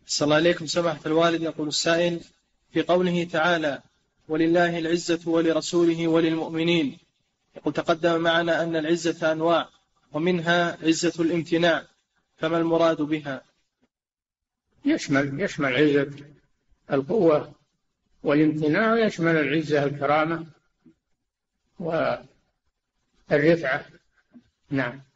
صلى الله عليكم سماحة الوالد. يقول السائل: في قوله تعالى: ولله العزة ولرسوله وللمؤمنين، يقول تقدم معنا أن العزة أنواع ومنها عزة الامتناع، فما المراد بها؟ يشمل عزة القوة والامتناع، ويشمل العزة الكرامة والرفعة. نعم.